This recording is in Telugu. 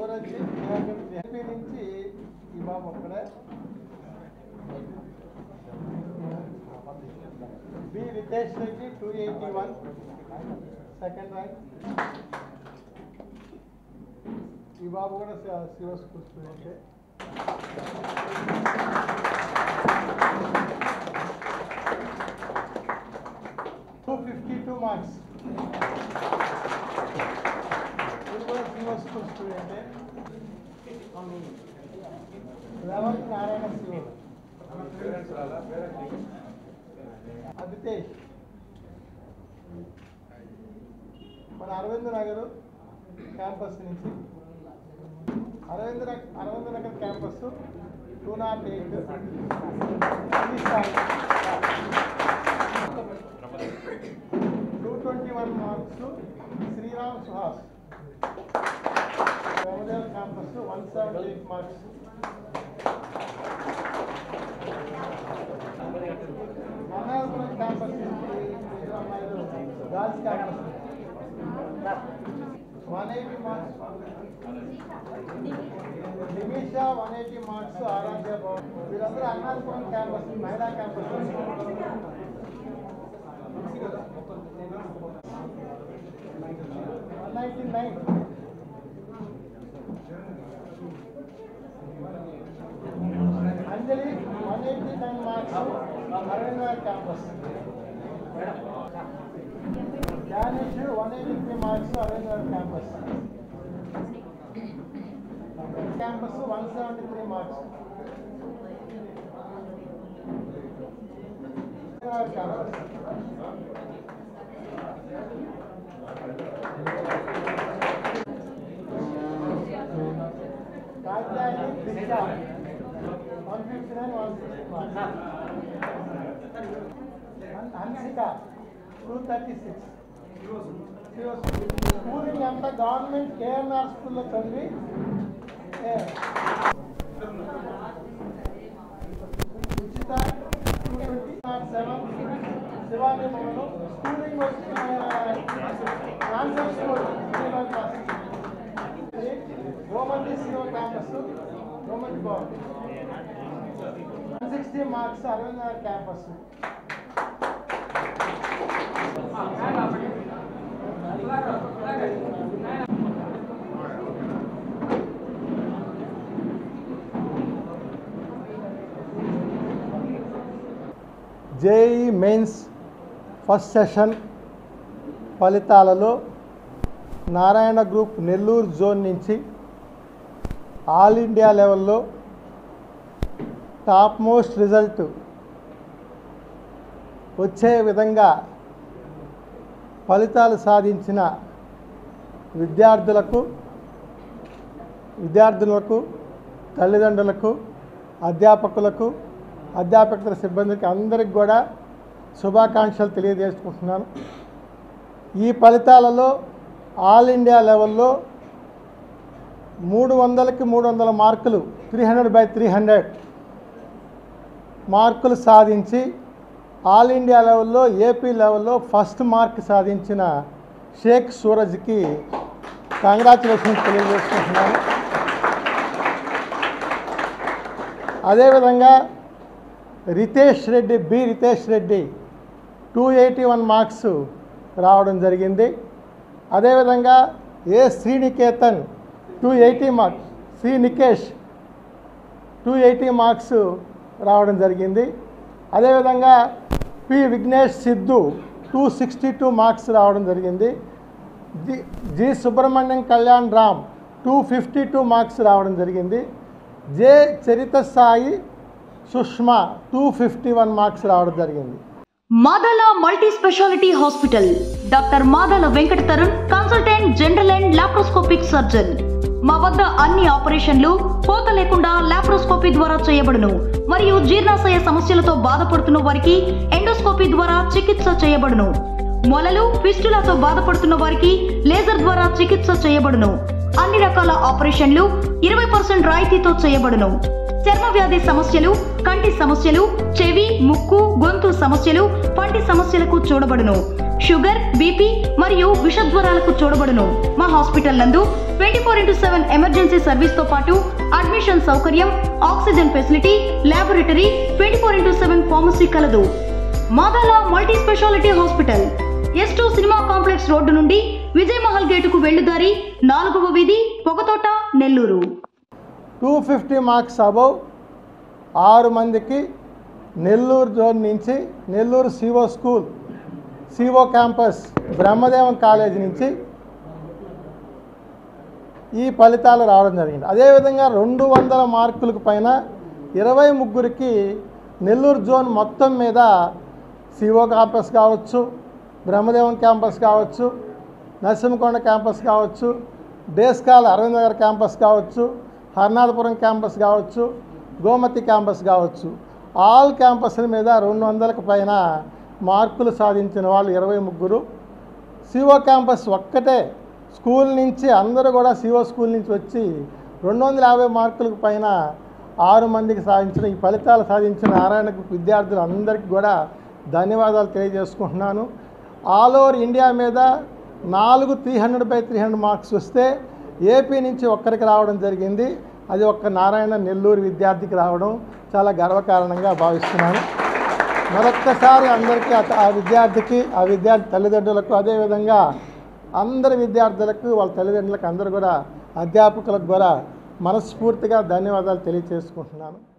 సూరజ్ ఏపీ నుంచి ఈ బాబు ఒక్కడే. B Ritesh Reddy 281 second rank. ఈ బాబు కూడా శివ స్కూల్ స్టూడెంటే. మార్క్స్ శివ స్కూల్ స్టూడెంటే. 11th నారాయణ శివ. అభితేష్ మన అరవింద్ నగర్ క్యాంపస్ నుంచి. Aravind Nagar campus 208. 221 marks Sriram Suhas. Ramdev campus 178 marks. Annarapuram campus girls campus 180 marks. Nimisha 180 marks. Aradhya Bhavan. వీరందరూ అన్నారపురం క్యాంపస్ మహిళా campus. 199. Anjali 189 marks Aravind campus. Danish 183 marks Aravind campus. Campus 173 marks. Campus Katyayani Disha 159 marks. Hansika 236. Schooling అంతా గవర్నమెంట్ కేఎన్ఆర్ స్కూల్లో చదివి ఉచిత 227. శివాజీ భవన్. స్కూలింగ్ వచ్చి school Gomanti Shiva campus Gomanti Bhavan. 160 marks Aravind Nagar campus. JE mains first session ఫలితాలలో నారాయణ గ్రూప్ నెల్లూరు జోన్ నుంచి ఆల్ ఇండియా లెవెల్లో టాప్ మోస్ట్ రిజల్ట్ వచ్చే విధంగా ఫలితాలు సాధించిన విద్యార్థులకు తల్లిదండ్రులకు అధ్యాపకులకు అధ్యాపకుల సిబ్బందికి అందరికి కూడా శుభాకాంక్షలు తెలియజేసుకుంటున్నాను. ఈ ఫలితాలలో ఆల్ ఇండియా లెవెల్లో 300కి 300 మార్కులు 300/300 మార్కులు సాధించి ఆల్ ఇండియా లెవెల్లో ఏపీ లెవెల్లో ఫస్ట్ మార్క్ సాధించిన షేక్ సూరజ్కి కంగ్రాచులేషన్స్ తెలియజేసుకుంటున్నాను. అదేవిధంగా రితేష్ రెడ్డి 281 మార్క్స్ రావడం జరిగింది. అదేవిధంగా శ్రీనికేతన్ 280 మార్క్స్. నికేష్ 280 మార్క్స్ రావడం జరిగింది. అదేవిధంగా విఘ్నేష్ సిద్ధు 262 మార్క్స్ రావడం జరిగింది. సుబ్రహ్మణ్యం కళ్యాణ్ రామ్ 252 మార్క్స్ రావడం జరిగింది. చరిత సాయి సుష్మా 251 మార్క్స్ రావడం జరిగింది. Madala multi speciality hospital doctor Madala Venkata Tarun consultant general and laparoscopic surgeon. మా వద్ద అన్ని ఆపరేషన్లు కోత లేకుండా లాప్రోస్కోపీ ద్వారా చేయబడును మరియు జీర్ణాశయ సమస్యలతో బాధపడుతున్న వారికి ఎండోస్కోపీ ద్వారా చికిత్స చేయబడును. మొలలు ఫిస్టులాతో బాధపడుతున్న వారికి లేజర్ ద్వారా చికిత్స చేయబడును. అన్ని రకాల ఆపరేషన్లు 20% రాయితీతో చేయబడును. చర్మ వ్యాధి సమస్యలు, కంటి సమస్యలు, చెవి, ముక్కు, గొంతు సమస్యలు, పంటి సమస్యలకు చూడబడును. షుగర్, బీపీ మరియు విషజ్వరాలకు చూడబడును. మా హాస్పిటల్ నందు 24/7 ఎమర్జెన్సీ సర్వీస్ తో పాటు అడ్మిషన్ సౌకర్యం, ఆక్సిజన్ ఫెసిలిటీ, ల్యాబొరేటరీ, 24/7 ఫార్మసీ కలదు. Madala multi speciality hospital S2 cinema complex road నుండి విజయ్ మహల్ గేటుకు వెళ్లుదారి 4వ వీధి, పొగతోట, నెల్లూరు. 250 మార్క్స్ అబౌవ్ 6 మందికి నెల్లూరు జోన్ నుంచి Nellore CO school, CO campus, Brahmadevam college నుంచి ఈ ఫలితాలు రావడం జరిగింది. అదేవిధంగా 200 మార్కులకు పైన 23కి నెల్లూరు జోన్ మొత్తం మీద సిఓ క్యాంపస్ కావచ్చు, బ్రహ్మదేవం క్యాంపస్ కావచ్చు, నరసింహకొండ క్యాంపస్ కావచ్చు, డేస్కాల్ అరవింద్ నగర్ క్యాంపస్ కావచ్చు, హర్నాథపురం క్యాంపస్ కావచ్చు, గోమతి క్యాంపస్ కావచ్చు, ఆల్ క్యాంపస్ల మీద 200కి పైన మార్కులు సాధించిన వాళ్ళు 23. సిఓ క్యాంపస్ ఒక్కటే స్కూల్ నుంచి అందరూ కూడా సిఓ స్కూల్ నుంచి వచ్చి 250 మార్కులకు పైన 6 మందికి సాధించిన ఈ ఫలితాలు సాధించిన నారాయణ విద్యార్థులందరికీ కూడా ధన్యవాదాలు తెలియజేసుకుంటున్నాను. ఆల్ ఓవర్ ఇండియా మీద 4 300/300 మార్క్స్ వస్తే ఏపీ నుంచి ఒక్కరికి రావడం జరిగింది. అది ఒక్క నారాయణ నెల్లూరు విద్యార్థికి రావడం చాలా గర్వకారణంగా భావిస్తున్నాను. మరొక్కసారి అందరికీ ఆ విద్యార్థి తల్లిదండ్రులకు, అదేవిధంగా అందరి విద్యార్థులకు, వాళ్ళ తల్లిదండ్రులకు, అందరూ కూడా అధ్యాపకులకు కూడా మనస్ఫూర్తిగా ధన్యవాదాలు తెలియజేసుకుంటున్నాను.